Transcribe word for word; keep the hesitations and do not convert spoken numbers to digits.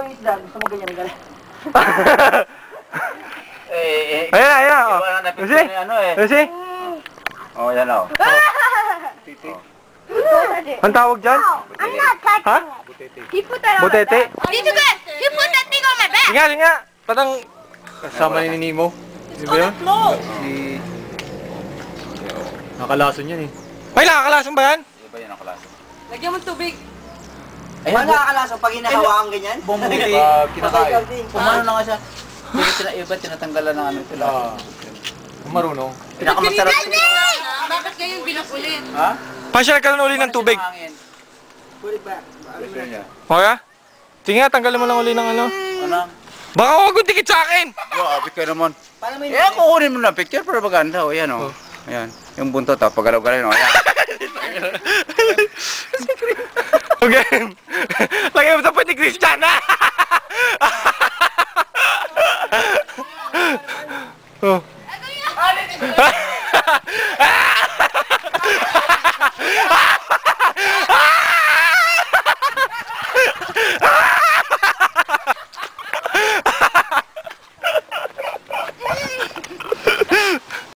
ng isda, gusto mo ganyan ganyan. Eh, eh. Ayan, ayan. Oh. Lucy? Ano eh? Lucy? Oh, yan o. Titi. Ang tawag dyan? I'm not touching Ha? it. He put that on Butete? my back. Did you get? You put that thing on my back. Nga, nga. Patang kasama ni Nemo. Di ba yun? Si... Nakalason yan eh. Ay, nakakalason ba yan? Di ba yan ang klase? Lagyan mo tubig. Ayun, nakakalaso pag hinahawakan ganyan. Bumuti. Pag kinakain. Kumano na nga siya. Pero tina, iba tinatanggalan ng ano sila. Ah. Marunong. Pinakamasarap. Bakit ngayon binukulin? Ha? Pa siya nagkaroon uli ng tubig. Put it back. Gusto niya. Okay? Sige nga, tanggalin mo lang uli ng ano. Ano? Baka huwag kong tikit sa akin! Grabe ka naman. Paano may... Eh, kukunin mo na picture para maganda. O, yan o. Ayan. Yung buntot ha. Pagalaw-galaw o. Ayan. Okay. Lagay mo sa pwede Christian ha! Oh.